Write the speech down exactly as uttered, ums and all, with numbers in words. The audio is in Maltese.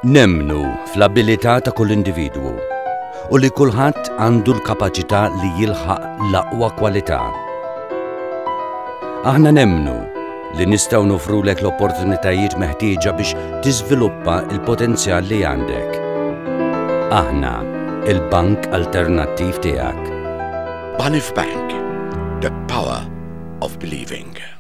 Nemmnu fl-abilità ta' kull individwu u li kulħadd għandu l-kapaċità li jilħaq l-aqwa kwalità. Aħna nemmnu li nistgħu nofrulek l-opportunitajiet meħtieġa biex tiżviluppa l-potenzjal li għandek. Aħna, il-bank alternattiv tiegħek. Banif Bank, the power of believing.